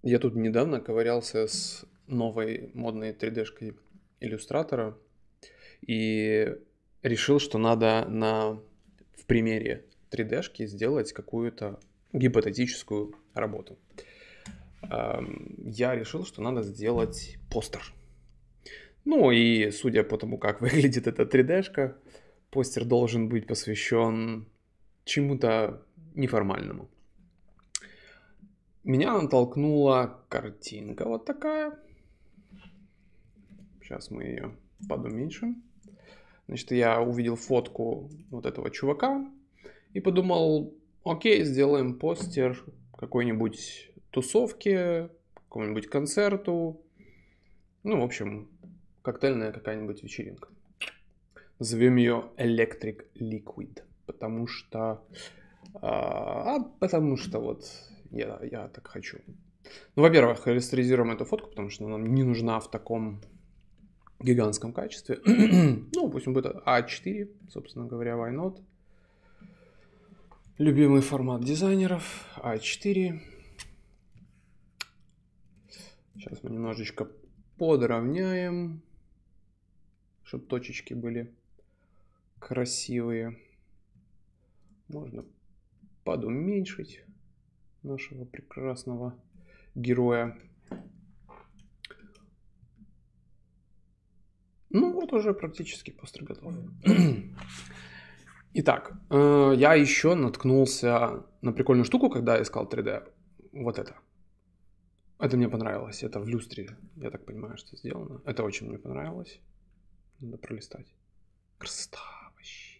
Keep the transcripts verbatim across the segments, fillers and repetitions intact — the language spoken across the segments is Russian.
Я тут недавно ковырялся с новой модной три дэ-шкой иллюстратора и решил, что надо на, в примере три дэ-шки сделать какую-то гипотетическую работу. Ам, Я решил, что надо сделать постер. Ну и судя по тому, как выглядит эта три дэ-шка, постер должен быть посвящен чему-то неформальному. Меня натолкнула картинка вот такая. Сейчас мы ее подуменьшим. Значит, я увидел фотку вот этого чувака и подумал, окей, сделаем постер какой-нибудь тусовки, какому-нибудь концерту. Ну, в общем, коктейльная какая-нибудь вечеринка. Назовем ее Electric Liquid, потому что... А, потому что вот я, я так хочу. Ну, во-первых, рестаризируем эту фотку, потому что она нам не нужна в таком гигантском качестве. Ну, пусть он будет а четыре, собственно говоря, why not. Любимый формат дизайнеров, а четыре. Сейчас мы немножечко подровняем, чтобы точечки были красивые. Можно подуменьшить нашего прекрасного героя. Ну вот уже практически постер готов. Итак, я еще наткнулся на прикольную штуку, когда искал три дэ. Вот это. Это мне понравилось. Это в люстре, я так понимаю, что сделано. Это очень мне понравилось. Надо пролистать. Красота вообще.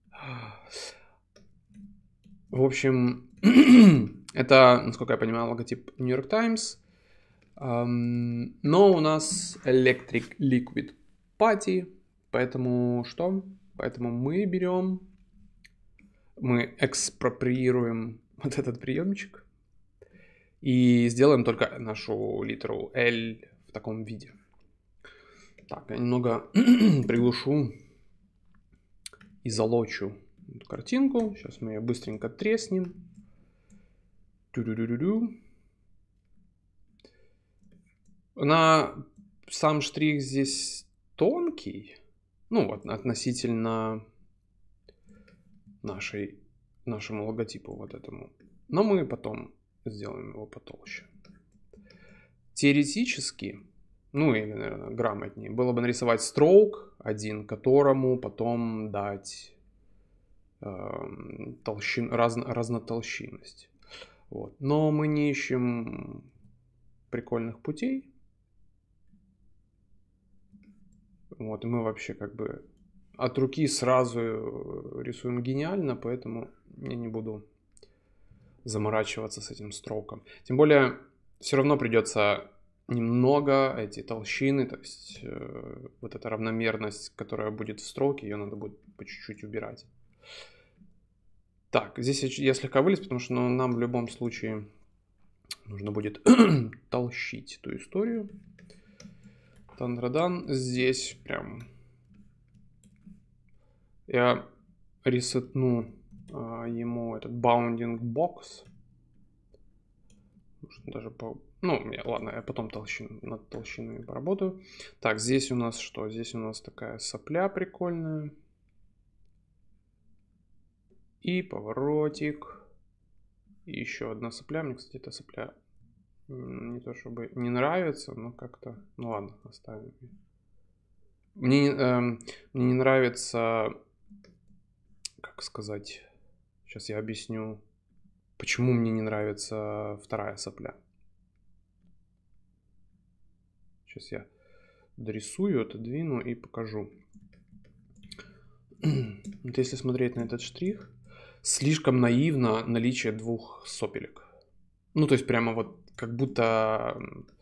В общем, это, насколько я понимаю, логотип New York Times. Но у нас Electric Liquid Party. Поэтому что? Поэтому мы берем, мы экспроприируем вот этот приемчик и сделаем только нашу литеру L в таком виде. Так, я немного приглушу и залочу эту картинку. Сейчас мы ее быстренько треснем. Ту-ду-ду-ду-ду. На сам штрих здесь тонкий, ну вот относительно нашей, нашему логотипу вот этому. Но мы потом сделаем его потолще. Теоретически, ну или, наверное, грамотнее, было бы нарисовать строк один, которому потом дать э, толщин, раз, разнотолщинность. Вот. Но мы не ищем прикольных путей. Вот, и мы вообще как бы от руки сразу рисуем гениально, поэтому я не буду заморачиваться с этим строком. Тем более, все равно придется немного эти толщины, то есть э, вот эта равномерность, которая будет в строке, ее надо будет по чуть-чуть убирать. Так, здесь я слегка вылез, потому что ну, нам в любом случае нужно будет толщить эту историю. Тандрадан. Здесь прям я ресетну а, ему этот bounding box. Даже по... Ну, я, ладно, я потом толщин, над толщинами поработаю. Так, здесь у нас что? Здесь у нас такая сопля прикольная. И поворотик. И еще одна сопля. Мне, кстати, эта сопля не то чтобы не нравится, но как-то... Ну ладно, оставим. Мне, э, мне не нравится... Как сказать? Сейчас я объясню, почему мне не нравится вторая сопля. Сейчас я дорисую, отодвину и покажу. Вот если смотреть на этот штрих, слишком наивно наличие двух сопелек. Ну, то есть прямо вот как будто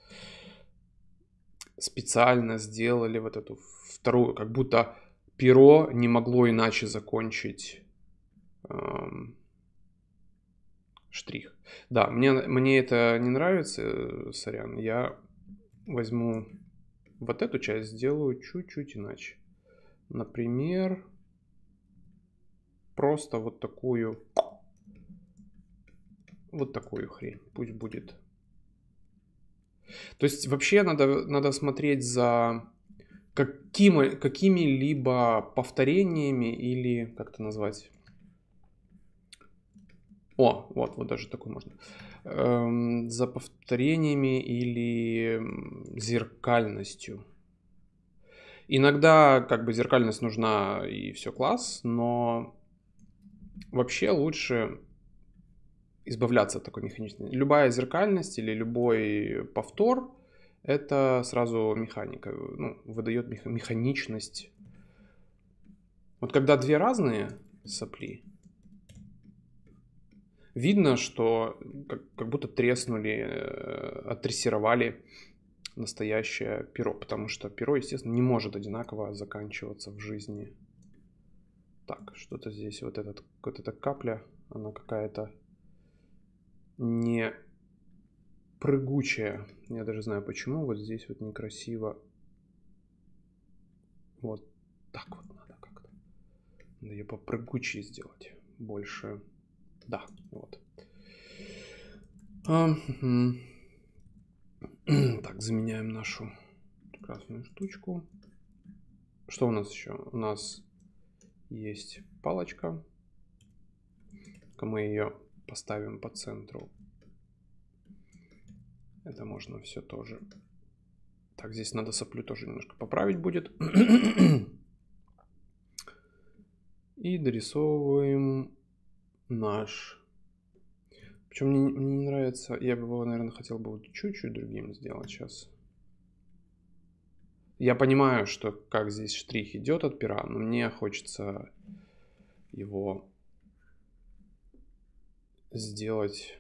специально сделали вот эту вторую, как будто перо не могло иначе закончить эм, штрих. Да, мне, мне это не нравится, сорян. Я возьму вот эту часть, сделаю чуть-чуть иначе. Например, просто вот такую, вот такую хрень. Пусть будет То есть вообще надо, надо смотреть за какими, какими-либо повторениями или, как это назвать? О, вот, вот даже такой можно. Эм, за повторениями или зеркальностью. Иногда как бы зеркальность нужна и все класс, но вообще лучше избавляться от такой механичности. Любая зеркальность или любой повтор — это сразу механика, ну, выдает меха- механичность. Вот когда две разные сопли, видно, что как, как будто треснули, э, оттрессировали настоящее перо, потому что перо, естественно, не может одинаково заканчиваться в жизни. Так, что-то здесь, вот, этот, вот эта капля, она какая-то не прыгучая. Я даже знаю почему. Вот здесь вот некрасиво. Вот так вот надо как-то. Надо ее попрыгучее сделать. Больше. Да, вот. А, угу. Так, заменяем нашу прекрасную штучку. Что у нас еще? У нас есть палочка. Мы ее поставим по центру. Это можно все тоже. Так, здесь надо соплю тоже немножко поправить будет. И дорисовываем наш. Причем мне, мне не нравится. Я бы его, наверное, хотел бы вот чуть-чуть другим сделать сейчас. Я понимаю, что как здесь штрих идет от пера, но мне хочется его сделать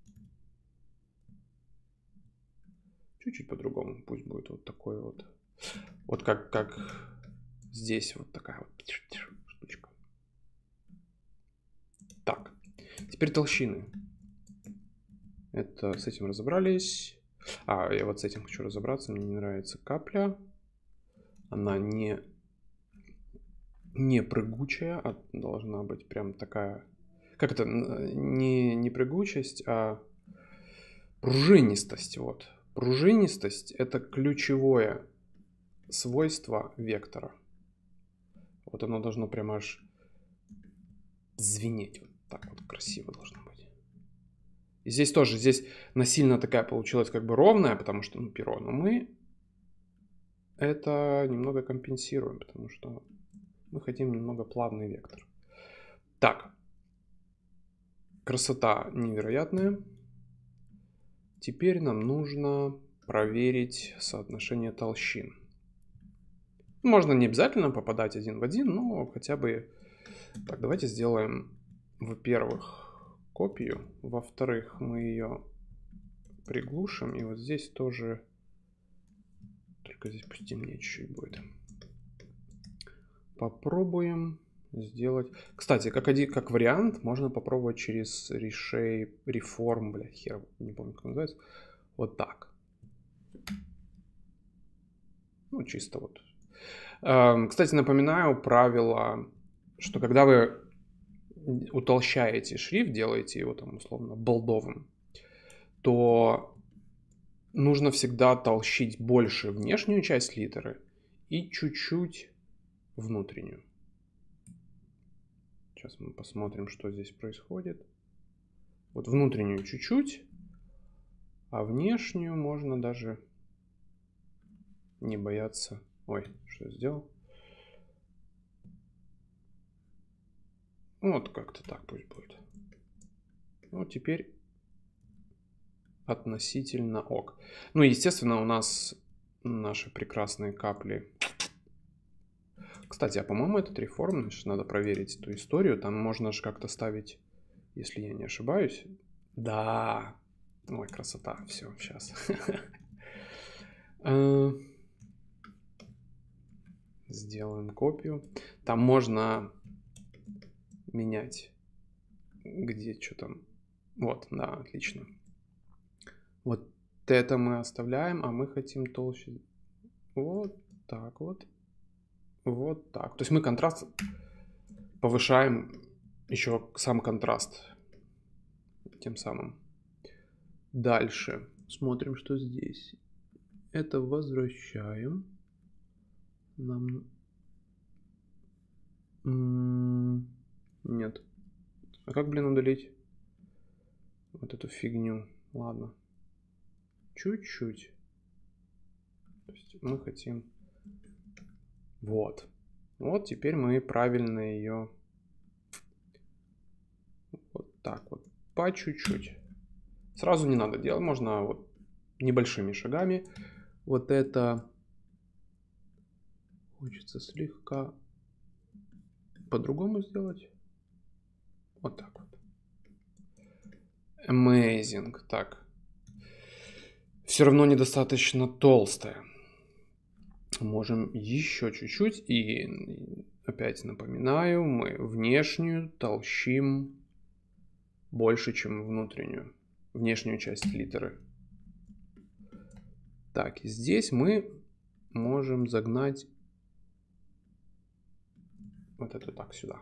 чуть-чуть по-другому. Пусть будет вот такой вот. Вот как, как здесь вот такая вот штучка. Так, теперь толщины. Это с этим разобрались. А, я вот с этим хочу разобраться. Мне не нравится капля. Она не, не прыгучая, а должна быть прям такая... Как это? Не, не прыгучесть, а пружинистость. Вот. Пружинистость — это ключевое свойство вектора. Вот оно должно прям аж звенеть. Вот так вот красиво должно быть. И здесь тоже, здесь насильно такая получилась как бы ровная, потому что, ну, перо. Но мы это немного компенсируем, потому что мы хотим немного плавный вектор. Так. Красота невероятная. Теперь нам нужно проверить соотношение толщин. Можно не обязательно попадать один в один, но хотя бы... Так, давайте сделаем, во-первых, копию. Во-вторых, мы ее приглушим. И вот здесь тоже... Только здесь пусть темнее чуть-чуть будет. Попробуем сделать... Кстати, как, один, как вариант, можно попробовать через Reshape, Reform, бля, хер, не помню, как называется. Вот так. Ну, чисто вот. Кстати, напоминаю правило, что когда вы утолщаете шрифт, делаете его там условно болдовым, то нужно всегда толщить больше внешнюю часть литеры и чуть-чуть внутреннюю. Сейчас мы посмотрим, что здесь происходит. Вот внутреннюю чуть-чуть, а внешнюю можно даже не бояться. Ой, что я сделал? Вот как-то так пусть будет. Вот теперь относительно ок. Ну, естественно, у нас наши прекрасные капли. Кстати, а по-моему, этот реформ, значит, надо проверить эту историю. Там можно же как-то ставить, если я не ошибаюсь. Да. Ой, красота. Все, сейчас. Сделаем копию. Там можно менять, где что там. Вот, да, отлично. Вот это мы оставляем, а мы хотим толще. Вот так вот. Вот так. То есть мы контраст повышаем, еще сам контраст тем самым. Дальше. Смотрим, что здесь. Это возвращаем. Нам... М-м- Нет. А как, блин, удалить вот эту фигню? Ладно. Чуть-чуть. То есть мы хотим... Вот. Вот теперь мы правильно ее... Вот так вот. По чуть-чуть. Сразу не надо делать. Можно вот небольшими шагами. Вот это... Хочется слегка по-другому сделать. Вот так вот. Amazing. Так. Все равно недостаточно толстая. Можем еще чуть-чуть. И опять напоминаю, мы внешнюю толщим больше, чем внутреннюю. Внешнюю часть литеры. Так, и здесь мы можем загнать вот это так сюда.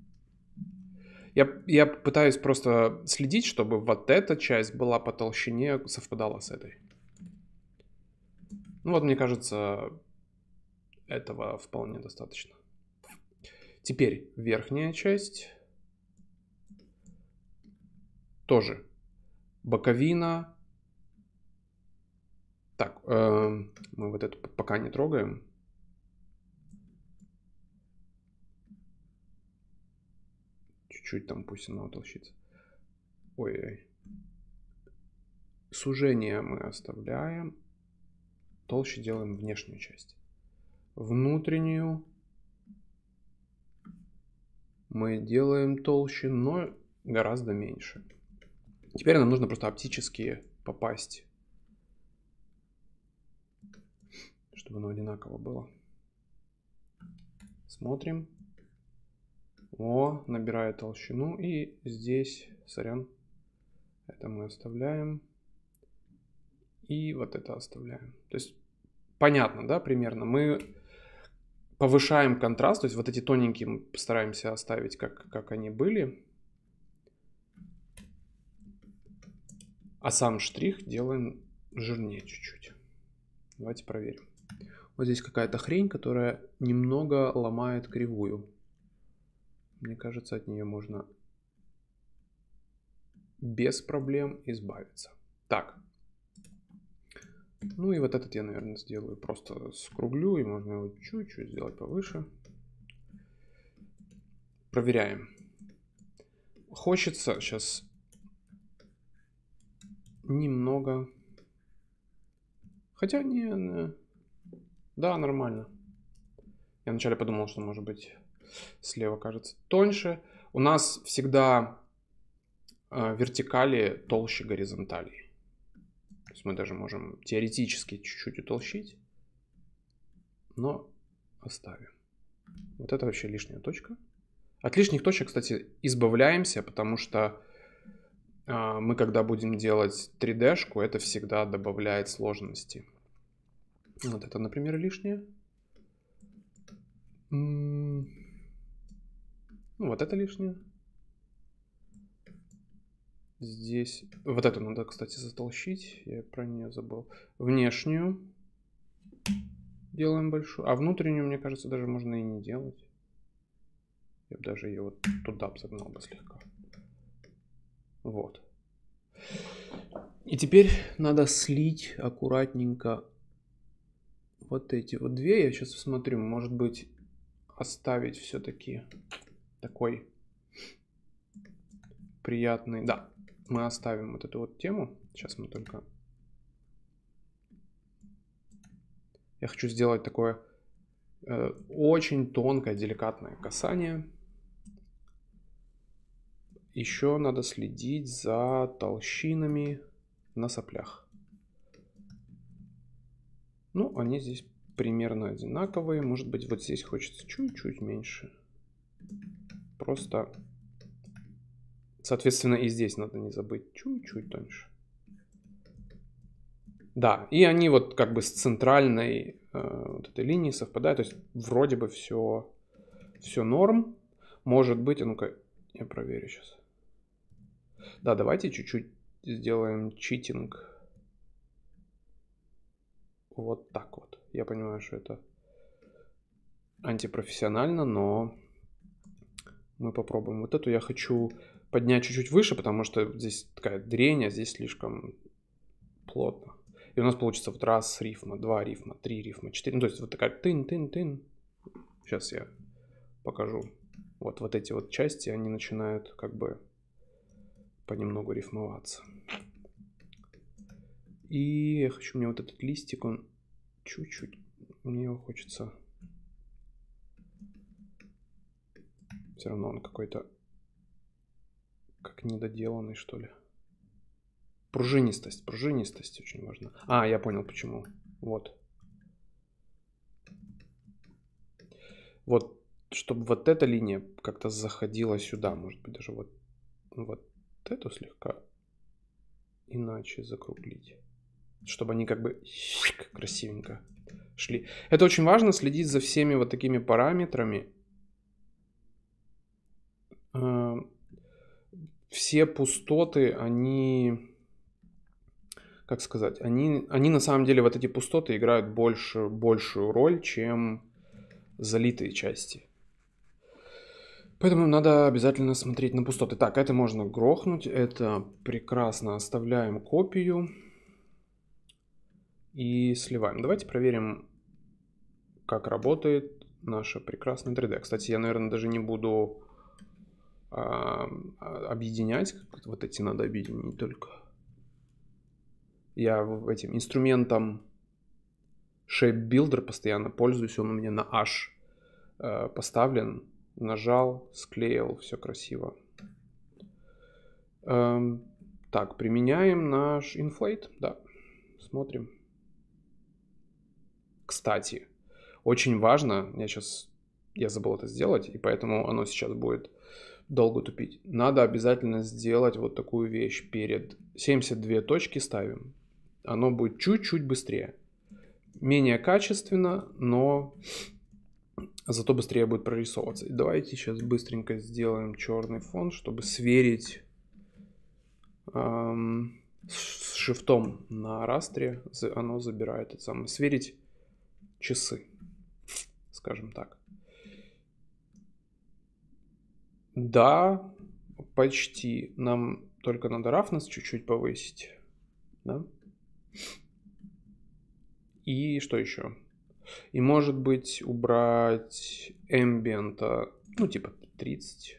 Я, я пытаюсь просто следить, чтобы вот эта часть была по толщине, совпадала с этой. Ну вот, мне кажется, этого вполне достаточно. Теперь верхняя часть. Тоже боковина. Так, э, мы вот эту пока не трогаем. Чуть-чуть там пусть она утолщится. Ой-ой. Сужение мы оставляем. Толще делаем внешнюю часть. Внутреннюю мы делаем толще, но гораздо меньше. Теперь нам нужно просто оптически попасть, чтобы оно одинаково было. Смотрим. О, набирает толщину. И здесь, сорян, это мы оставляем. И вот это оставляем. То есть понятно, да, примерно. Мы повышаем контраст. То есть вот эти тоненькие мы постараемся оставить, как, как они были. А сам штрих делаем жирнее чуть-чуть. Давайте проверим. Вот здесь какая-то хрень, которая немного ломает кривую. Мне кажется, от нее можно без проблем избавиться. Так. Ну и вот этот я, наверное, сделаю. Просто скруглю, и можно его чуть-чуть сделать повыше. Проверяем. Хочется сейчас немного... Хотя не, не... Да, нормально. Я вначале подумал, что может быть слева кажется тоньше. У нас всегда э, вертикали толще горизонталей. То есть мы даже можем теоретически чуть-чуть утолщить, но оставим. Вот это вообще лишняя точка. От лишних точек, кстати, избавляемся, потому что э, мы, когда будем делать три дэ-шку, это всегда добавляет сложности. Вот это, например, лишнее. Ну, вот это лишнее. Здесь... Вот эту надо, кстати, затолщить. Я про нее забыл. Внешнюю делаем большую. А внутреннюю, мне кажется, даже можно и не делать. Я бы даже ее вот туда загнал бы слегка. Вот. И теперь надо слить аккуратненько вот эти вот две. Я сейчас смотрю, может быть, оставить все-таки такой приятный... Да, мы оставим вот эту вот тему. Сейчас мы только... Я хочу сделать такое э, очень тонкое, деликатное касание. Еще надо следить за толщинами на соплях. Ну, они здесь примерно одинаковые. Может быть, вот здесь хочется чуть-чуть меньше. Просто, соответственно, и здесь надо не забыть чуть-чуть тоньше. Да, и они вот как бы с центральной э, вот этой линией совпадают. То есть вроде бы все, все норм. Может быть, а ну-ка, я проверю сейчас. Да, давайте чуть-чуть сделаем читинг. вот так вот. Я понимаю, что это антипрофессионально, но мы попробуем. Вот эту я хочу поднять чуть-чуть выше, потому что здесь такая дрень, а здесь слишком плотно. И у нас получится вот раз рифма, два рифма, три рифма, четыре. Ну, то есть вот такая тын-тын-тын. Сейчас я покажу. Вот, вот эти вот части, они начинают как бы понемногу рифмоваться. И я хочу, мне вот этот листик, он чуть-чуть, мне его хочется... Все равно он какой-то как недоделанный, что ли. Пружинистость, пружинистость очень важна. А, я понял почему. Вот. Вот, чтобы вот эта линия как-то заходила сюда, может быть, даже вот, вот эту слегка иначе закруглить. Чтобы они как бы красивенько шли. Это очень важно, следить за всеми вот такими параметрами. Все пустоты, они, как сказать, они, они на самом деле, вот эти пустоты играют больше, большую роль, чем залитые части. Поэтому надо обязательно смотреть на пустоты. Так, это можно грохнуть, это прекрасно. Оставляем копию и сливаем. Давайте проверим, как работает наша прекрасная три дэ. Кстати, я, наверное, даже не буду... объединять, вот эти надо объединить только. Я этим инструментом Shape Builder постоянно пользуюсь, он у меня на H поставлен, нажал, склеил, все красиво. Так, применяем наш Inflate, да, смотрим. Кстати, очень важно, я сейчас, я забыл это сделать, и поэтому оно сейчас будет долго тупить. Надо обязательно сделать вот такую вещь перед семьдесят две точки ставим. Оно будет чуть-чуть быстрее. Менее качественно, но зато быстрее будет прорисовываться. И давайте сейчас быстренько сделаем черный фон, чтобы сверить эм, с шрифтом на растре. Оно забирает это самое. Сверить часы, скажем так. Да, почти. Нам только надо roughness чуть-чуть повысить. Да? И что еще? И может быть убрать ambient, ну типа тридцать.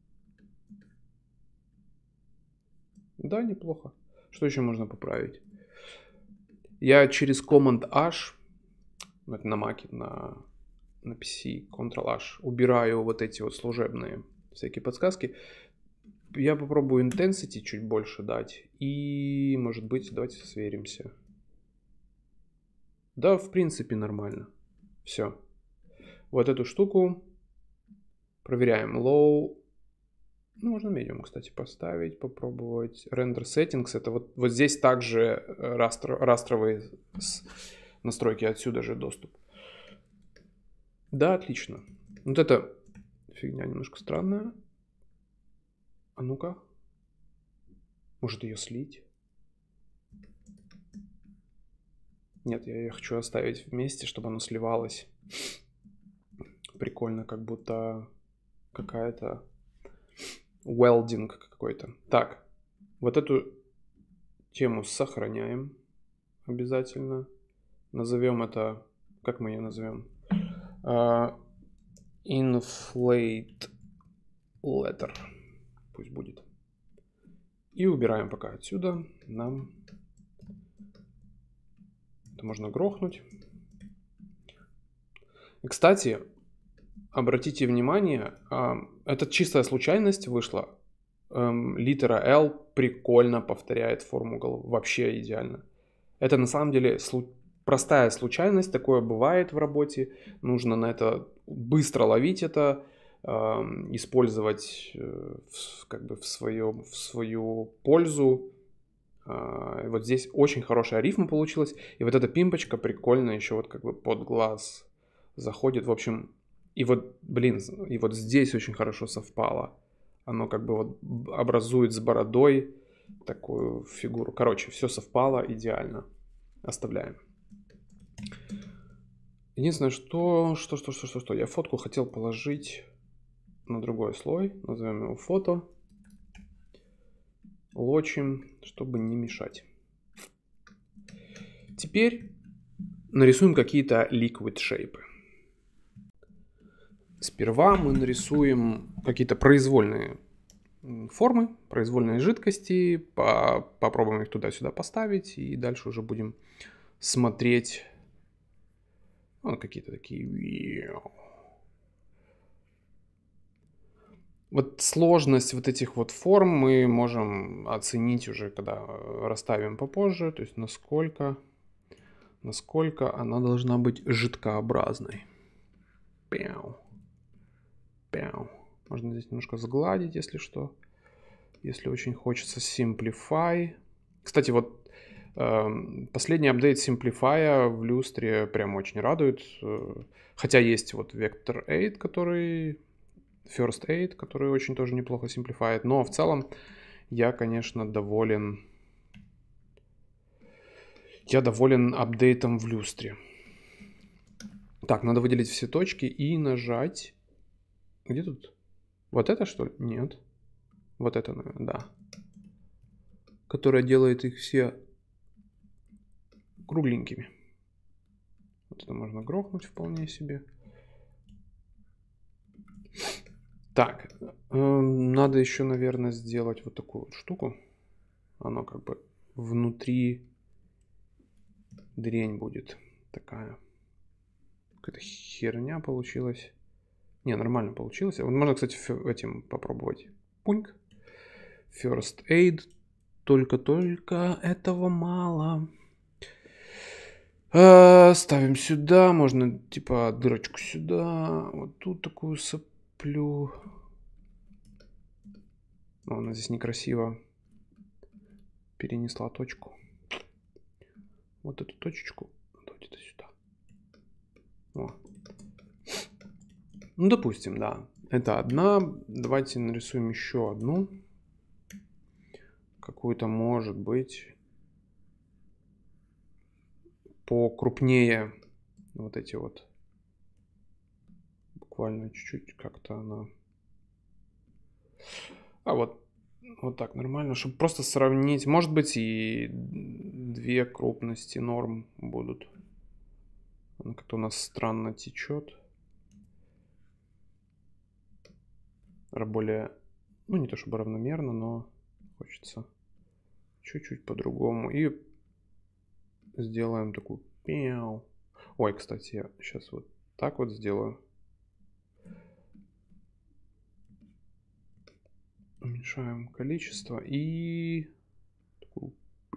Да, неплохо. Что еще можно поправить? Я через Command-H, это на Mac, на, на пи си, Ctrl-H, убираю вот эти вот служебные всякие подсказки. Я попробую intensity чуть больше дать. И, может быть, давайте сверимся. Да, в принципе, нормально. Все. Вот эту штуку проверяем. Low. Ну, можно medium, кстати, поставить, попробовать. Render settings. Это вот, вот здесь также растро, растровые настройки. Отсюда же доступ. Да, отлично. Вот это фигня немножко странная. А ну-ка. Может ее слить? Нет, я ее хочу оставить вместе, чтобы оно сливалось. Прикольно, как будто какая-то велдинг какой-то. Так, вот эту тему сохраняем обязательно. Назовем это, как мы ее назовем? Uh, inflate letter. Пусть будет. И убираем пока отсюда. Нам это можно грохнуть. И, кстати, обратите внимание, это чистая случайность вышла. Литера L прикольно повторяет форму головы. Вообще идеально. Это на самом деле простая случайность. Такое бывает в работе. Нужно на это быстро ловить это. Использовать как бы в, своем, в свою пользу. Вот здесь очень хорошая рифма получилась. И вот эта пимпочка прикольно еще вот как бы под глаз заходит. В общем, и вот, блин, и вот здесь очень хорошо совпало. Оно как бы вот образует с бородой такую фигуру. Короче, все совпало идеально. Оставляем. Единственное, что, что, что, что, что, что, я фотку хотел положить на другой слой, назовем его фото, лочим, чтобы не мешать. Теперь нарисуем какие-то liquid shape. Сперва мы нарисуем какие-то произвольные формы, произвольные жидкости, по попробуем их туда-сюда поставить, и дальше уже будем смотреть, ну, какие-то такие. Вот сложность вот этих вот форм мы можем оценить уже, когда расставим попозже, то есть насколько, насколько она должна быть жидкообразной. Пяу. Пяу. Можно здесь немножко сгладить, если что. Если очень хочется Simplify. Кстати, вот э, последний апдейт Simplify в люстре прям очень радует. Хотя есть вот Vector восемь, который... First восемь, который очень тоже неплохо симплифает. Но в целом я, конечно, доволен... Я доволен апдейтом в люстре. Так, надо выделить все точки и нажать... Где тут? Вот это, что ли? Нет. Вот это, наверное, да. Которая делает их все кругленькими. Вот это можно грохнуть вполне себе. Так, э, надо еще, наверное, сделать вот такую вот штуку. Оно как бы внутри дрень будет такая. Какая-то херня получилась. Не, нормально получилось. Вот можно, кстати, этим попробовать. Пуньк. First Aid. Только-только этого мало. Э, ставим сюда. Можно, типа, дырочку сюда. Вот тут такую соплю. Но она здесь некрасиво перенесла точку. Вот эту точечку. Давайте это сюда. О. Ну, допустим, да. Это одна. Давайте нарисуем еще одну. Какую-то, может быть, покрупнее. Вот эти вот. Буквально чуть-чуть как-то она... А вот, вот так нормально, чтобы просто сравнить. Может быть, и две крупности норм будут. Она как-то у нас странно течет. Более, ну не то чтобы равномерно, но хочется чуть-чуть по-другому. И сделаем такую... Ой, кстати, я сейчас вот так вот сделаю. Уменьшаем количество и такую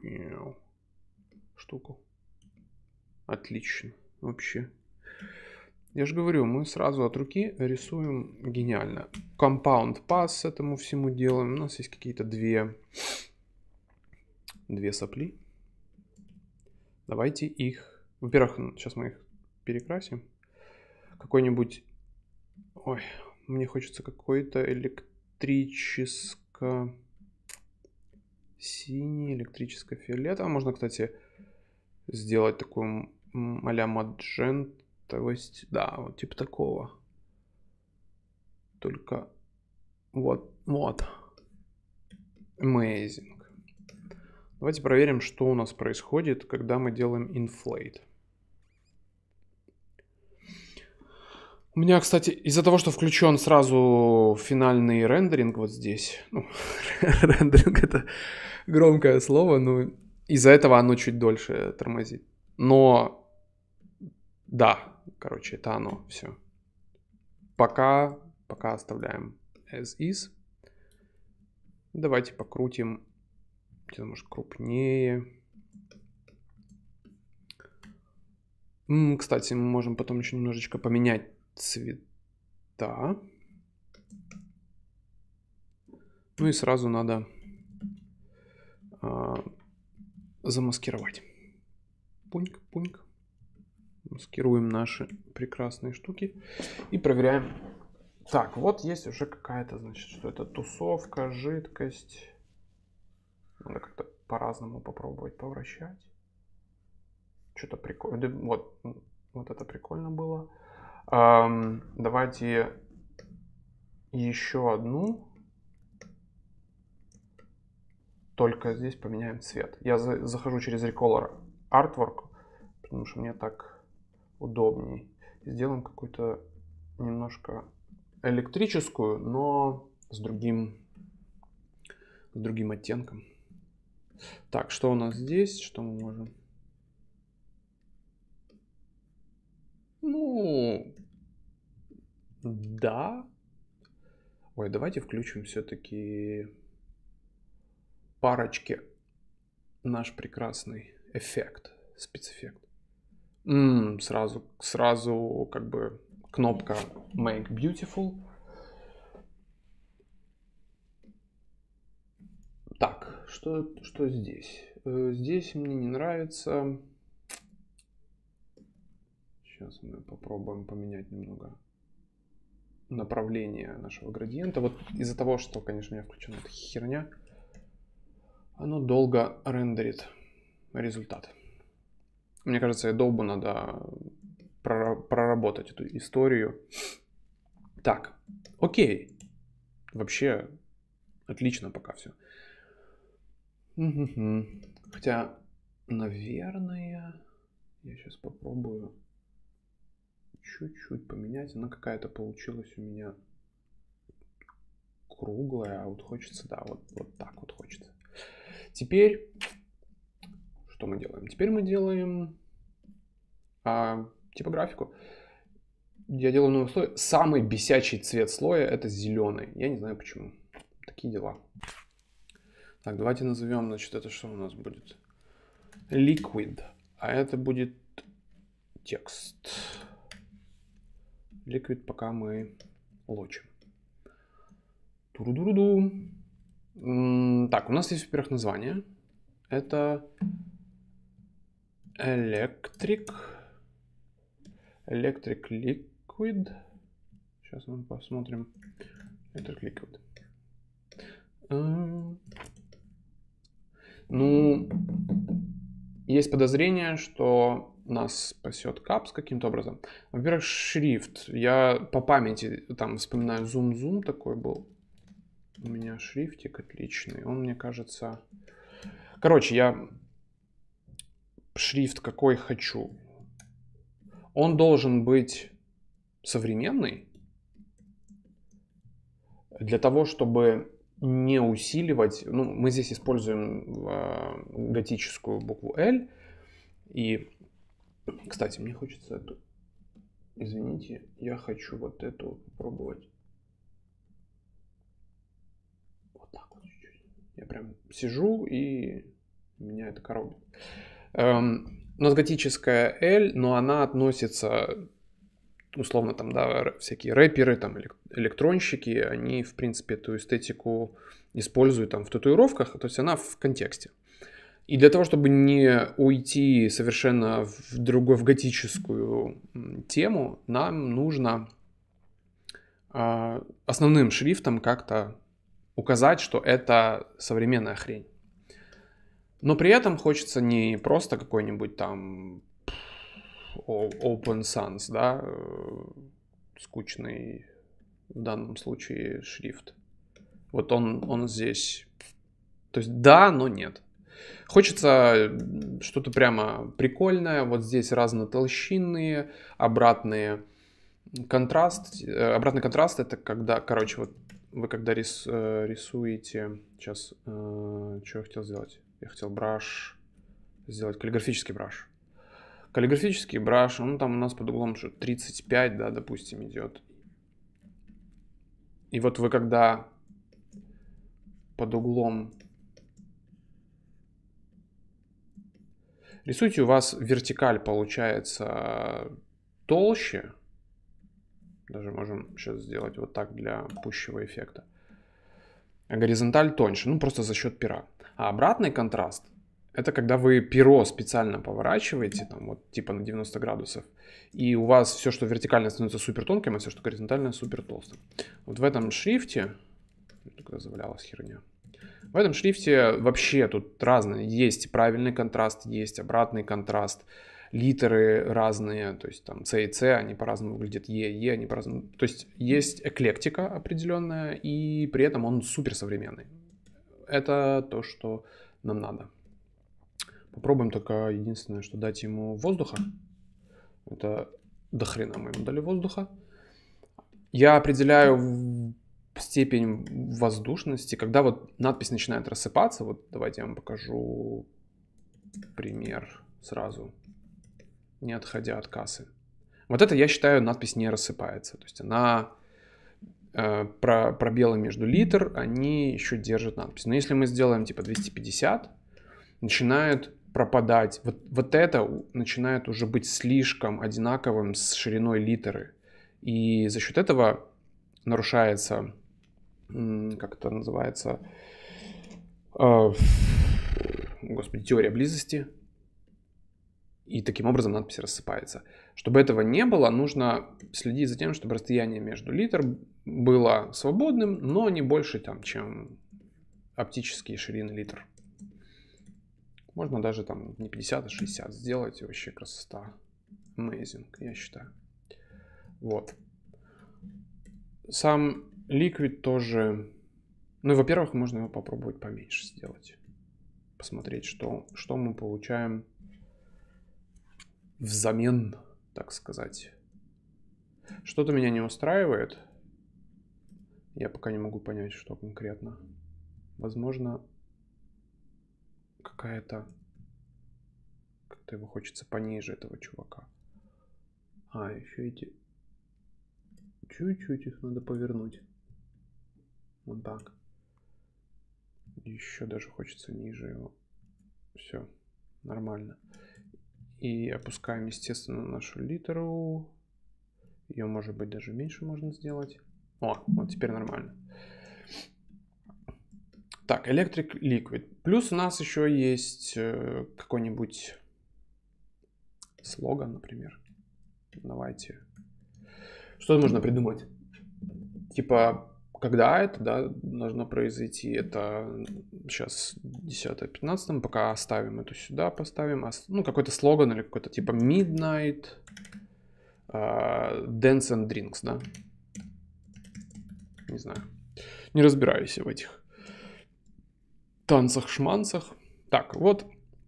штуку. Отлично. Вообще. Я же говорю, мы сразу от руки рисуем гениально. Compound Pass этому всему делаем. У нас есть какие-то две, две сопли. Давайте их... Во-первых, сейчас мы их перекрасим. Какой-нибудь... Ой, мне хочется какой-то электрическо... Синий, электрическо-фиолетовый. А можно, кстати, сделать такую а-ля маджентовость. Да, вот типа такого. Только вот, вот. Amazing. Давайте проверим, что у нас происходит, когда мы делаем inflate. У меня, кстати, из-за того, что включен сразу финальный рендеринг вот здесь. Ну, рендеринг — это громкое слово, но из-за этого оно чуть дольше тормозит. Но да, короче, это оно все. Пока, пока оставляем as is. Давайте покрутим, где-то, может, крупнее. М, кстати, мы можем потом еще немножечко поменять цвета. Ну и сразу надо а, замаскировать. Пуньк, пуньк. Маскируем наши прекрасные штуки и проверяем. Так, вот есть уже какая-то, значит, что это тусовка, жидкость. Надо как-то по-разному попробовать повращать. что-то прикольное. Вот, вот это прикольно было. Эм, давайте еще одну. Только здесь поменяем цвет. Я за, захожу через Recolor Artwork, потому что мне так удобней. Сделаем какую-то немножко электрическую, но с другим, с другим оттенком. Так, что у нас здесь? Что мы можем? Ну, да. Ой, давайте включим все-таки парочки наш прекрасный эффект, спецэффект. М-м, сразу, сразу как бы кнопка Make Beautiful. Так, что, что здесь? Здесь мне не нравится. Сейчас мы попробуем поменять немного направление нашего градиента. Вот из-за того, что, конечно, у меня включена эта херня, оно долго рендерит результат. Мне кажется, Adobe надо проработать эту историю. Так, окей. Вообще, отлично пока все. Хотя, наверное, я сейчас попробую чуть-чуть поменять. Она какая-то получилась у меня круглая, а вот хочется, да, вот, вот так вот хочется. Теперь, что мы делаем? Теперь мы делаем а, типографику. Я делаю новый слой. Самый бесячий цвет слоя — это зеленый. Я не знаю почему. Такие дела. Так, давайте назовем, значит, это что у нас будет? Liquid. А это будет текст. Liquid пока мы лочим. Туру-ду-ду-ду. Так, у нас есть, во-первых, название. Это Electric. Electric Liquid. Сейчас мы посмотрим. Electric Liquid. Ну, есть подозрение, что нас спасет капс каким-то образом. Во-первых, шрифт. Я по памяти там вспоминаю зум-зум такой был. У меня шрифтик отличный. Он, мне кажется... Короче, я шрифт какой хочу. Он должен быть современный. Для того, чтобы не усиливать... Ну, мы здесь используем э, готическую букву L. И, кстати, мне хочется эту... Извините, я хочу вот эту попробовать. Вот так вот чуть-чуть. Я прям сижу, и меня это коробит. Эм, у нас готическая L, но она относится... Условно, там, да, всякие рэперы, там, электронщики, они, в принципе, эту эстетику используют там в татуировках, то есть она в контексте. И для того, чтобы не уйти совершенно в другую, в готическую тему, нам нужно э, основным шрифтом как-то указать, что это современная хрень. Но при этом хочется не просто какой-нибудь там Open Sans, да, скучный в данном случае шрифт. Вот он, он здесь, то есть да, но нет. Хочется что-то прямо прикольное. Вот здесь разнотолщинные, обратные контраст. Обратный контраст — это когда, короче, вот вы когда рис, рисуете, сейчас, что я хотел сделать? Я хотел браш, сделать каллиграфический браш. Каллиграфический браш, он там у нас под углом что тридцать пять, да, допустим, идет. И вот вы когда под углом рисуете, у вас вертикаль получается толще. Даже можем сейчас сделать вот так для пущего эффекта. А горизонталь тоньше, ну просто за счет пера. А обратный контраст — это когда вы перо специально поворачиваете, там вот типа на девяносто градусов, и у вас все, что вертикально, становится супер тонким, а все, что горизонтально, супер толстым. Вот в этом шрифте, когда завалялась херня, в этом шрифте вообще тут разные. Есть правильный контраст, есть обратный контраст. литеры разные, то есть там C и C, они по-разному выглядят, E и E, они по-разному. То есть есть эклектика определенная, и при этом он супер современный. Это то, что нам надо. Попробуем только единственное, что дать ему воздуха. Это до хрена мы ему дали воздуха. Я определяю степень воздушности, когда вот надпись начинает рассыпаться. Вот давайте я вам покажу пример сразу, не отходя от кассы. Вот это, я считаю, надпись не рассыпается. То есть она, э, про, пробелы между литр, они еще держат надпись. Но если мы сделаем типа двести пятьдесят, начинает пропадать. Вот, вот это начинает уже быть слишком одинаковым с шириной литеры. И за счет этого нарушается, как это называется, э, господи, теория близости. И таким образом надпись рассыпается. Чтобы этого не было, нужно следить за тем, чтобы расстояние между литр было свободным, но не больше, там, чем оптические ширины литр. Можно даже там не пятьдесят, а шестьдесят сделать. И вообще красота. Amazing, я считаю. Вот. Сам Liquid тоже... Ну, во-первых, можно его попробовать поменьше сделать. Посмотреть, что, что мы получаем взамен, так сказать. Что-то меня не устраивает. Я пока не могу понять, что конкретно. Возможно, какая-то... Как-то его хочется пониже, этого чувака. А, еще эти... Чуть-чуть их надо повернуть. Вот так. Еще даже хочется ниже его. Все, нормально. И опускаем, естественно, нашу литеру. Ее, может быть, даже меньше можно сделать. О, вот теперь нормально. Так, Electric Liquid. Плюс у нас еще есть какой-нибудь слоган, например. Давайте. Что можно придумать? Типа, когда это, да, должно произойти? Это сейчас десятое пятнадцатое, пока оставим эту сюда, поставим. Ну, какой-то слоган или какой-то типа Midnight uh, Dance and Drinks, да? Не знаю. Не разбираюсь в этих танцах-шманцах. Так, вот.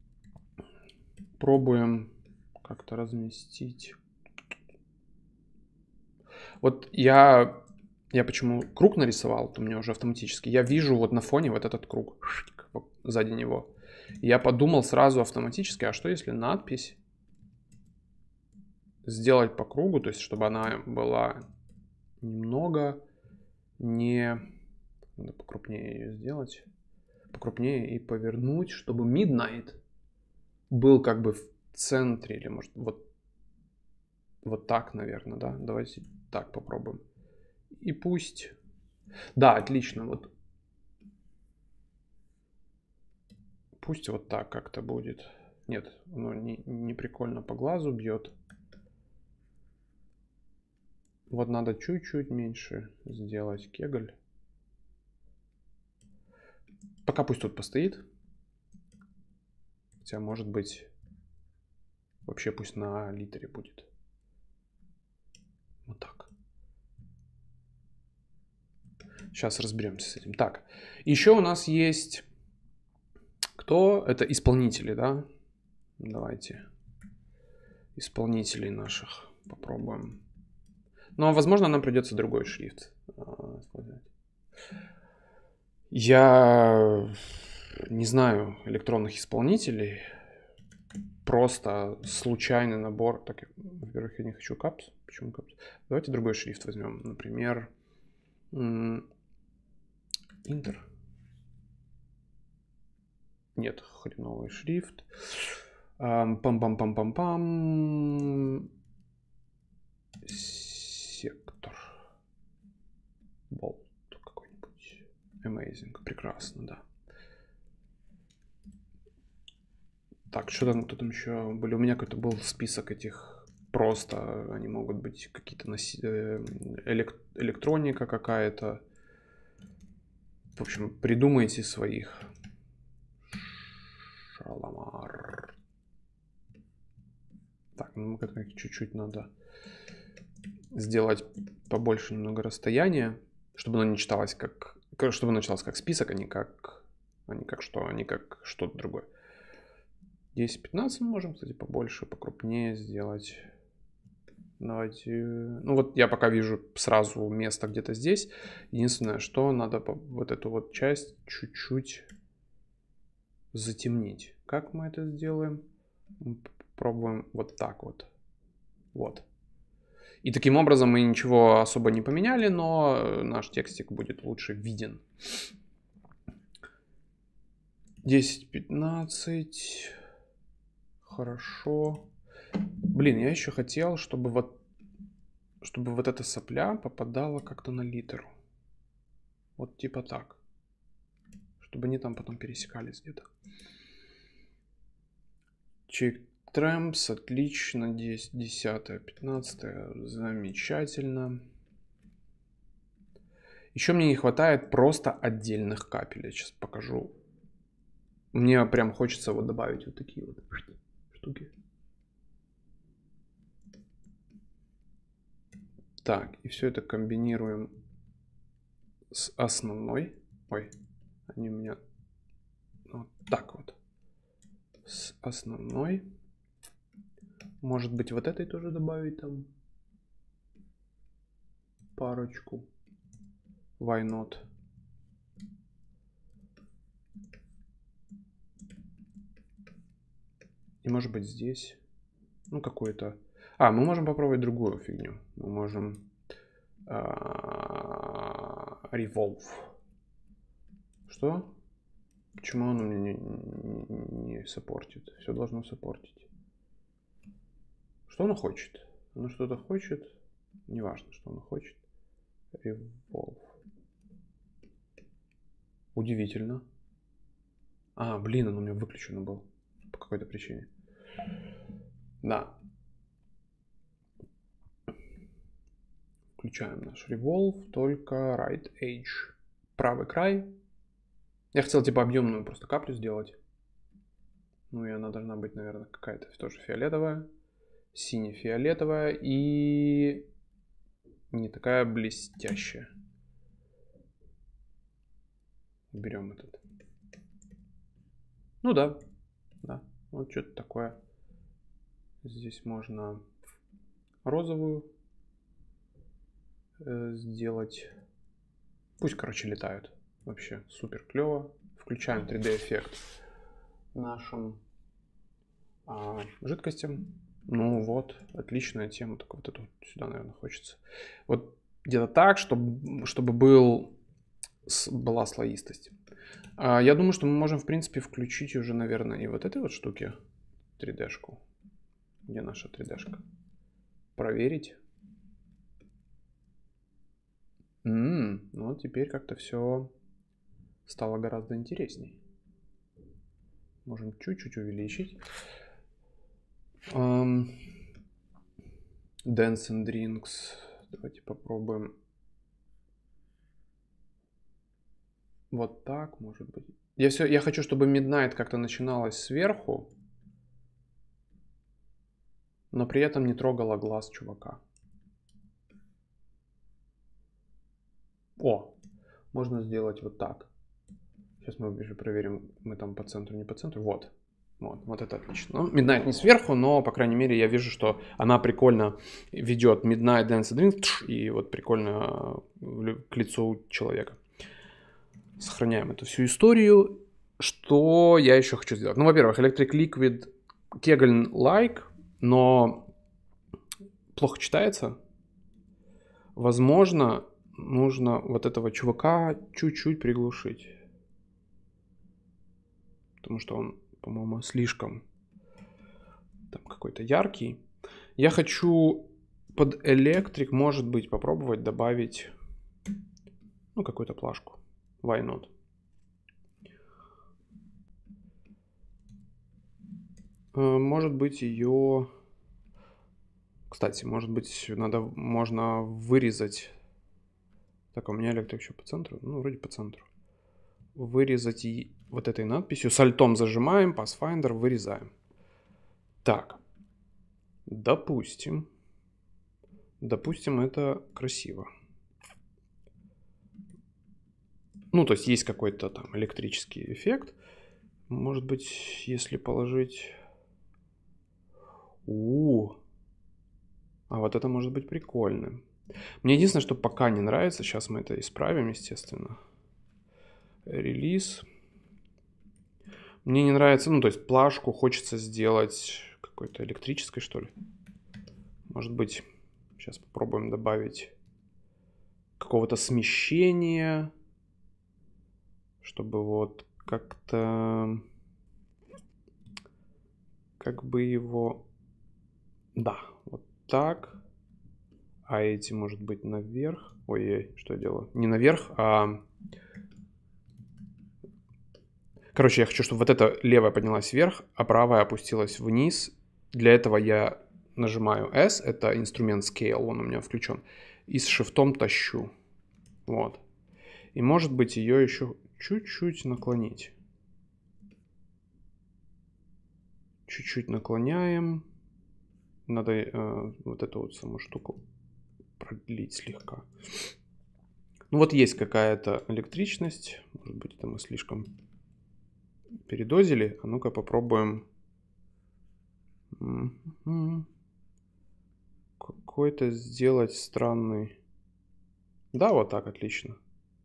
Пробуем как-то разместить. Вот я, я почему круг нарисовал, то у меня уже автоматически. Я вижу вот на фоне вот этот круг сзади него. Я подумал сразу автоматически, а что если надпись сделать по кругу, то есть чтобы она была немного не... Надо покрупнее ее сделать. Покрупнее и повернуть, чтобы Midnight был как бы в центре. Или может вот, вот так, наверное, да? Давайте так попробуем. И пусть... Да, отлично. Вот. Пусть вот так как-то будет. Нет, оно не, не прикольно по глазу бьет. Вот надо чуть-чуть меньше сделать кегль. Пока пусть тут постоит. Хотя, может быть, вообще пусть на литере будет. Вот так. Сейчас разберемся с этим. Так, еще у нас есть... Кто? Это исполнители, да? Давайте исполнителей наших попробуем. Но, возможно, нам придется другой шрифт использовать. Я не знаю электронных исполнителей. Просто случайный набор. Так, во-первых, я не хочу капс. Почему капс? Давайте другой шрифт возьмем. Например, Интер. Нет, хреновый шрифт. Пам-пам-пам-пам-пам. Сектор. Болт какой-нибудь. Amazing. Прекрасно, да. Так, что там, кто там еще были? У меня какой-то был список этих. Просто они могут быть какие-то носи... элект... электроника какая-то. В общем, придумайте своих. Шаламар. Так, ну чуть-чуть надо сделать побольше немного расстояния, чтобы оно не читалось как... Чтобы оно читалось как список, а не как... А не как что, а не как что-то другое. десять-пятнадцать мы можем, кстати, побольше, покрупнее сделать. Давайте... Ну вот я пока вижу сразу место где-то здесь. Единственное, что надо вот эту вот часть чуть-чуть затемнить. Как мы это сделаем? Пробуем вот так вот. Вот. И таким образом мы ничего особо не поменяли, но наш текстик будет лучше виден. десять-пятнадцать. Хорошо. Блин, я еще хотел, чтобы вот, чтобы вот эта сопля попадала как-то на литеру. Вот типа так. Чтобы они там потом пересекались где-то. Check Tramps, отлично. десять, десять, пятнадцать. Замечательно. Еще мне не хватает просто отдельных капель. Я сейчас покажу. Мне прям хочется вот добавить вот такие вот штуки. Так, и все это комбинируем с основной. Ой, они у меня вот так вот. С основной. Может быть, вот этой тоже добавить там парочку. Why not? И может быть здесь. Ну, какой-то... А, мы можем попробовать другую фигню. Мы можем... Uh, revolve. Что? Почему оно мне не, не, не саппортит? Все должно саппортить. Что оно хочет? Оно что-то хочет. Неважно, что оно хочет. Revolve. Удивительно. А, блин, оно у меня выключено было. По какой-то причине. Да. Включаем наш Revolve, только Right Edge. Правый край. Я хотел типа объемную просто каплю сделать. Ну и она должна быть, наверное, какая-то тоже фиолетовая. Сине-фиолетовая и не такая блестящая. Берем этот. Ну да. Да. Вот что-то такое. Здесь можно розовую э, сделать. Пусть, короче, летают. Вообще супер клево. Включаем три дэ эффект нашим а, жидкостям. Ну вот, отличная тема. Только вот эту сюда, наверное, хочется. Вот где-то так, чтобы, чтобы был, была слоистость. А, я думаю, что мы можем, в принципе, включить уже, наверное, и вот этой вот штуки три дэ-шку. Где наша три дэ-шка? Проверить. М-м, ну, теперь как-то все стало гораздо интересней. Можем чуть-чуть увеличить. Um, Dance and Drinks. Давайте попробуем. Вот так, может быть. Я, все, я хочу, чтобы Midnight как-то начиналось сверху, но при этом не трогала глаз чувака. О, можно сделать вот так. Сейчас мы уже проверим, мы там по центру, не по центру. Вот, вот, вот это отлично. Ну, Midnight не сверху, но, по крайней мере, я вижу, что она прикольно ведет Midnight Dance and Drinks и вот прикольно к лицу человека. Сохраняем эту всю историю. Что я еще хочу сделать? Ну, во-первых, Electric Liquid Kegel-like, но плохо читается. Возможно, нужно вот этого чувака чуть-чуть приглушить. Потому что он, по-моему, слишком там какой-то яркий. Я хочу под Electric, может быть, попробовать добавить ну, какую-то плашку. Why not? Может быть, ее... Кстати, может быть, надо, можно вырезать... Так, у меня электрик еще по центру? Ну, вроде по центру. Вырезать и вот этой надписью. С альтом зажимаем, Pathfinder вырезаем. Так. Допустим. Допустим, это красиво. Ну, то есть есть какой-то там электрический эффект. Может быть, если положить... У-у-у. А вот это может быть прикольным. Мне единственное, что пока не нравится, сейчас мы это исправим, естественно. Релиз. Мне не нравится, ну, то есть плашку хочется сделать какой-то электрической, что ли. Может быть, сейчас попробуем добавить какого-то смещения, чтобы вот как-то, как бы его, да, вот так. А эти, может быть, наверх. Ой-ой, что я делаю? Не наверх, а... Короче, я хочу, чтобы вот эта левая поднялась вверх, а правая опустилась вниз. Для этого я нажимаю S, это инструмент Scale, он у меня включен, и с шифтом тащу. Вот. И может быть ее еще чуть-чуть наклонить. Чуть-чуть наклоняем. Надо э, вот эту вот саму штуку продлить слегка. Ну вот есть какая-то электричность. Может быть, это мы слишком передозили. А ну-ка попробуем. Какой-то сделать странный. Да, вот так, отлично.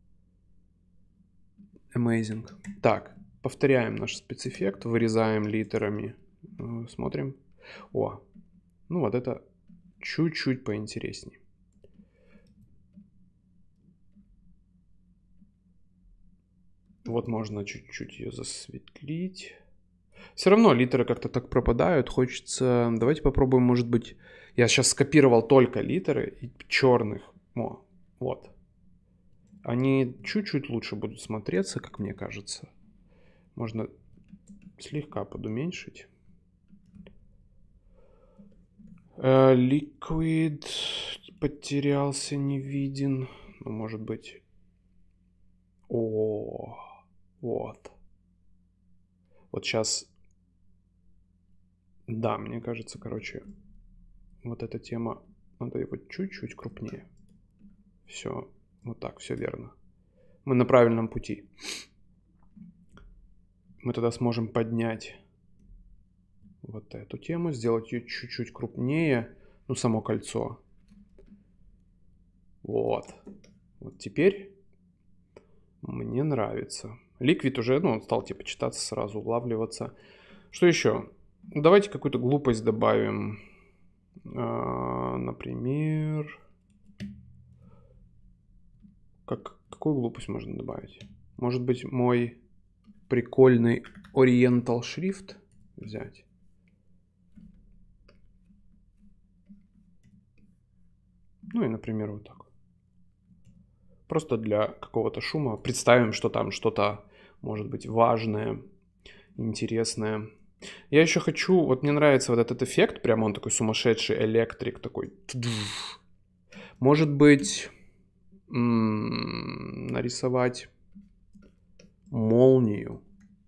Amazing. Так, повторяем наш спецэффект. Вырезаем литерами. Смотрим. О, ну вот это чуть-чуть поинтереснее. Вот можно чуть-чуть ее засветлить. Все равно литеры как-то так пропадают. Хочется... Давайте попробуем, может быть... Я сейчас скопировал только литеры и черных. О, вот. Они чуть-чуть лучше будут смотреться, как мне кажется. Можно слегка подуменьшить. Liquid потерялся, не виден. Ну, может быть... О, вот. Вот сейчас... Да, мне кажется, короче, вот эта тема, надо его чуть-чуть крупнее. Все, вот так, все верно. Мы на правильном пути. Мы тогда сможем поднять вот эту тему, сделать ее чуть-чуть крупнее, ну, само кольцо. Вот. Вот теперь мне нравится. Liquid уже, ну, он стал типа читаться сразу, улавливаться. Что еще? Давайте какую-то глупость добавим. А, например... Как, какую глупость можно добавить? Может быть, мой прикольный Oriental шрифт взять? Ну и, например, вот так. Просто для какого-то шума. Представим, что там что-то может быть важное, интересное. Я еще хочу... Вот мне нравится вот этот эффект. Прямо он такой сумасшедший электрик. Такой... Может быть... М-м, нарисовать молнию.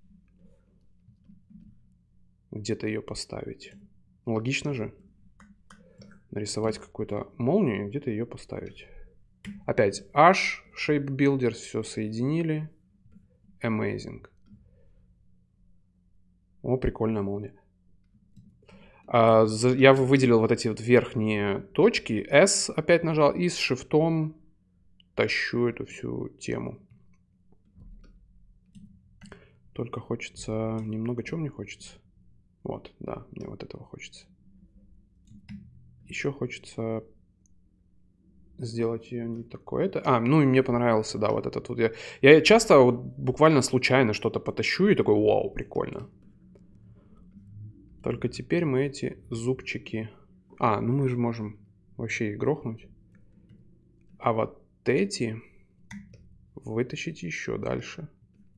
Где-то ее поставить. Логично же. Нарисовать какую-то молнию и где-то ее поставить. Опять H, Shape Builder, все соединили. Amazing. О, прикольная молния. А, за, я выделил вот эти вот верхние точки. S опять нажал и с шифтом тащу эту всю тему. Только хочется... Немного чего мне хочется? Вот, да, мне вот этого хочется. Еще хочется сделать ее не такой. Это... А, ну и мне понравился, да, вот этот вот. Я, я часто вот буквально случайно что-то потащу и такой, вау, прикольно. Только теперь мы эти зубчики... А, ну мы же можем вообще их грохнуть. А вот эти вытащить еще дальше.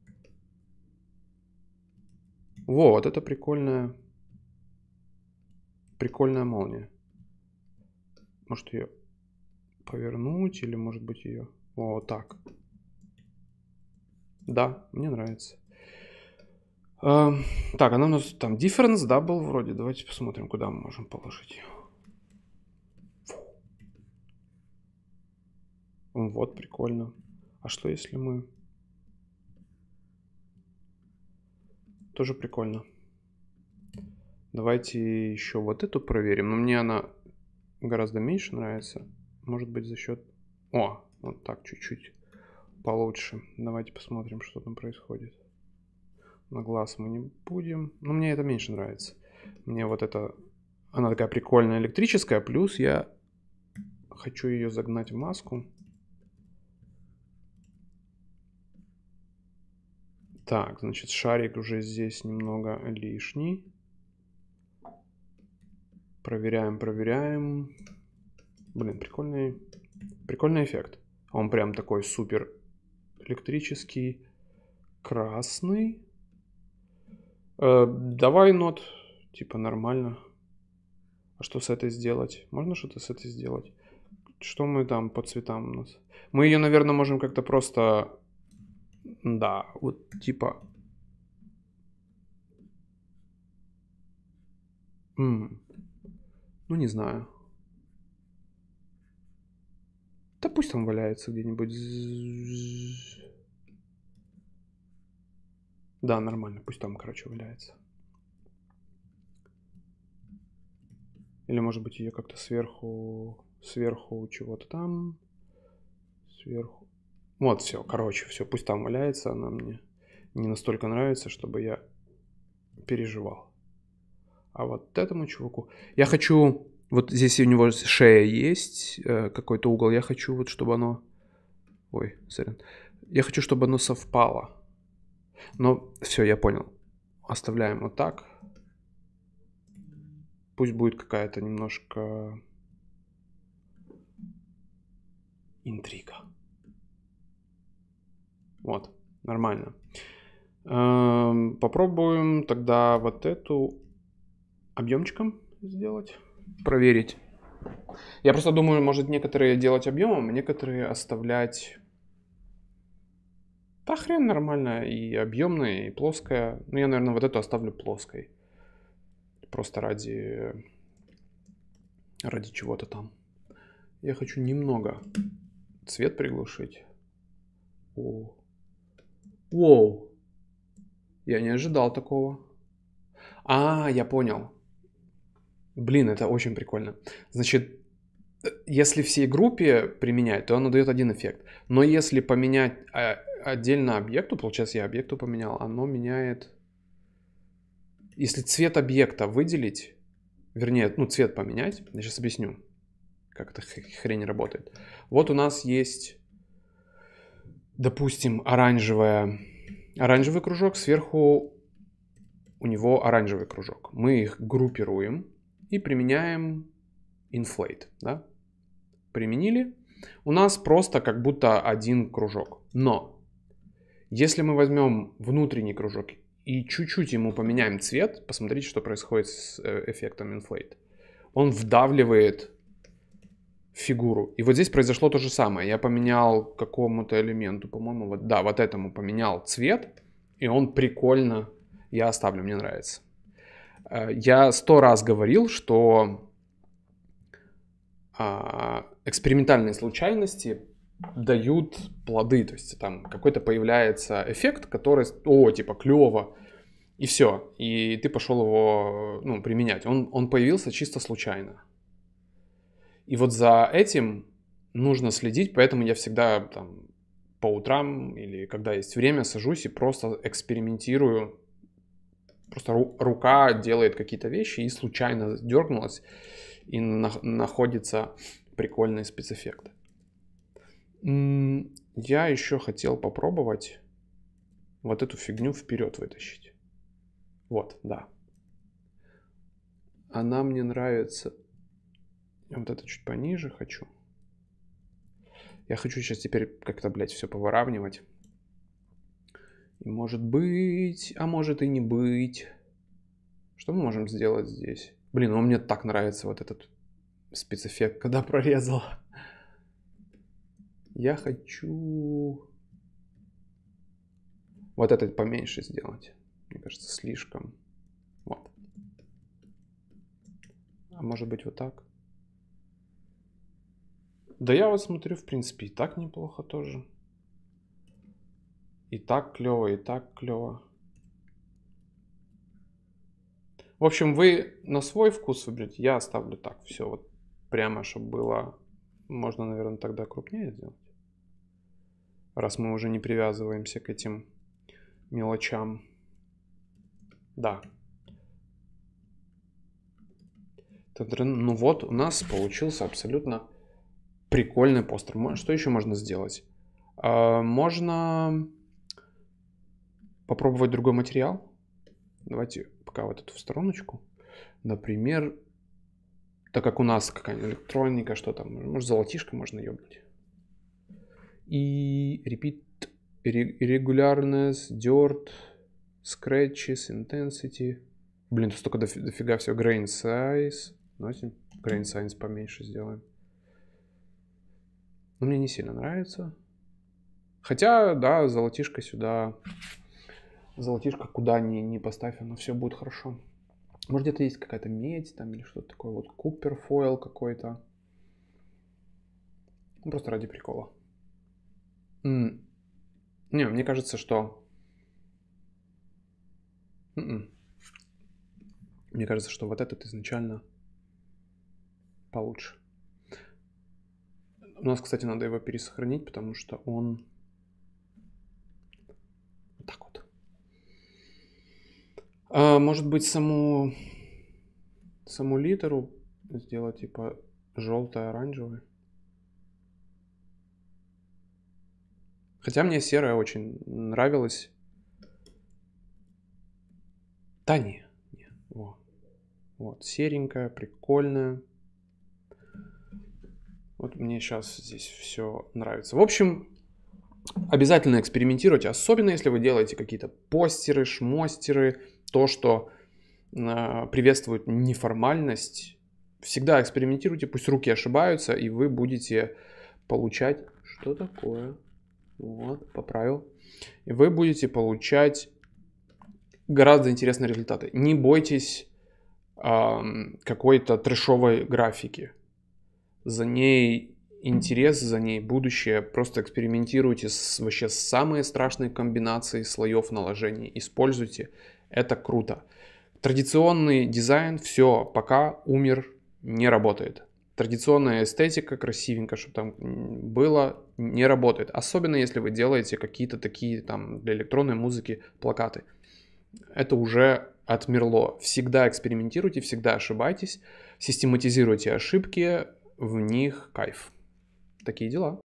Вот, это прикольная... Прикольная молния. Может ее повернуть или может быть ее... Вот так. Да, мне нравится. А, так, она у нас там difference, да, был вроде. Давайте посмотрим, куда мы можем положить. Вот, прикольно. А что если мы... Тоже прикольно. Давайте еще вот эту проверим. Но мне она гораздо меньше нравится. Может быть, за счет... О, вот так чуть-чуть получше. Давайте посмотрим, что там происходит. На глаз мы не будем. Но мне это меньше нравится. Мне вот это... Она такая прикольная электрическая. Плюс я хочу ее загнать в маску. Так, значит, шарик уже здесь немного лишний. Проверяем, проверяем. Блин, прикольный, прикольный эффект. Он прям такой супер электрический, красный. Э, давай нот, типа нормально. А что с этой сделать? Можно что-то с этой сделать? Что мы там по цветам у нас? Мы ее, наверное, можем как-то просто... Да, вот типа... М-м. Ну, не знаю. Да пусть там валяется где-нибудь. Да, нормально. Пусть там, короче, валяется. Или, может быть, ее как-то сверху... Сверху чего-то там. Сверху. Вот, все. Короче, все. Пусть там валяется. Она мне не настолько нравится, чтобы я переживал. А вот этому чуваку... Я хочу... Вот здесь у него шея есть, э, какой-то угол. Я хочу вот, чтобы оно... Ой, сорян. Я хочу, чтобы оно совпало. Но все, я понял. Оставляем вот так. Пусть будет какая-то немножко интрига. Вот, нормально. Эм, попробуем тогда вот эту объемчиком сделать. Проверить. Я просто думаю, может некоторые делать объемом, некоторые оставлять... Да хрен, нормально. И объемная, и плоская. Ну, я, наверное, вот эту оставлю плоской. Просто ради... Ради чего-то там. Я хочу немного цвет приглушить. О. Воу. Я не ожидал такого. А, я понял. Блин, это очень прикольно. Значит, если всей группе применять, то оно дает один эффект. Но если поменять отдельно объекту, получается, я объекту поменял, оно меняет... Если цвет объекта выделить, вернее, ну, цвет поменять, я сейчас объясню, как эта хрень работает. Вот у нас есть, допустим, оранжевая, оранжевый кружок, сверху у него оранжевый кружок. Мы их группируем и применяем inflate, да? Применили. У нас просто как будто один кружок. Но если мы возьмем внутренний кружок и чуть-чуть ему поменяем цвет, посмотрите, что происходит с эффектом inflate. Он вдавливает фигуру. И вот здесь произошло то же самое. Я поменял какому-то элементу, по-моему, вот, да, вот этому поменял цвет, и он прикольно, я оставлю, мне нравится. Я сто раз говорил, что экспериментальные случайности дают плоды, то есть там какой-то появляется эффект, который, о, типа, клево, и все, и ты пошел его, ну, применять. Он, он появился чисто случайно. И вот за этим нужно следить, поэтому я всегда там по утрам или когда есть время сажусь и просто экспериментирую. Просто ру- рука делает какие-то вещи и случайно дернулась, и на- находится прикольный спецэффект. М, Я еще хотел попробовать вот эту фигню вперед вытащить. Вот, да. Она мне нравится. Я вот это чуть пониже хочу. Я хочу сейчас теперь как-то, блядь, все повыравнивать. И может быть, а может и не быть. Что мы можем сделать здесь? Блин, ну мне так нравится вот этот спецэффект, когда прорезал. Я хочу вот этот поменьше сделать. Мне кажется, слишком. Вот. А может быть вот так? Да я вот смотрю, в принципе, и так неплохо тоже. И так клево, и так клево. В общем, вы на свой вкус выберете. Я оставлю так все вот прямо, чтобы было. Можно, наверное, тогда крупнее сделать. Раз мы уже не привязываемся к этим мелочам. Да. Ну вот, у нас получился абсолютно прикольный постер. Что еще можно сделать? Можно попробовать другой материал. Давайте пока вот эту в стороночку. Например, так как у нас какая-нибудь электроника, что там, может, золотишко можно ёбнуть. И repeat, irregulariness, dirt, scratches, intensity. Блин, тут столько дофига всего. Grain size. Давайте grain size поменьше сделаем. Но мне не сильно нравится. Хотя, да, золотишко сюда. Золотишко куда ни, ни поставь, оно все будет хорошо. Может, где-то есть какая-то медь там или что-то такое. Вот Купер фойл какой-то. Ну, просто ради прикола. М-м. Не, мне кажется, что... М-м. Мне кажется, что вот этот изначально получше. У нас, кстати, надо его пересохранить, потому что он... Вот так вот. А, может быть, саму... Саму литеру сделать, типа, желто-оранжевый. Хотя мне серая очень нравилась. Да не, не. Во. Вот, серенькая, прикольная. Вот мне сейчас здесь все нравится. В общем, обязательно экспериментируйте, особенно если вы делаете какие-то постеры, шмостеры, то, что э, приветствует неформальность. Всегда экспериментируйте, пусть руки ошибаются, и вы будете получать... Что такое? Вот, поправил. И вы будете получать гораздо интересные результаты. Не бойтесь э, какой-то трэшовой графики. За ней интерес, за ней будущее. Просто экспериментируйте с вообще самые страшные комбинации слоев наложений. Используйте. Это круто. Традиционный дизайн, все, пока умер, не работает. Традиционная эстетика, красивенько, чтобы там было, не работает. Особенно если вы делаете какие-то такие там для электронной музыки плакаты. Это уже отмерло. Всегда экспериментируйте, всегда ошибайтесь, систематизируйте ошибки, в них кайф. Такие дела.